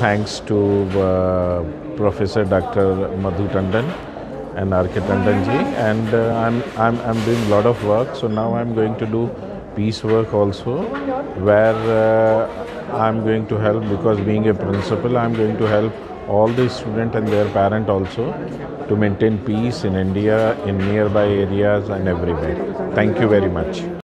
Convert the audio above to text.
thanks to Professor Dr. Madhu and R.K. Tandon ji, and I'm doing a lot of work. So now I'm going to do peace work also, where I'm going to help, because being a principal, I'm going to help all the students and their parents also to maintain peace in India, in nearby areas and everywhere. Thank you very much.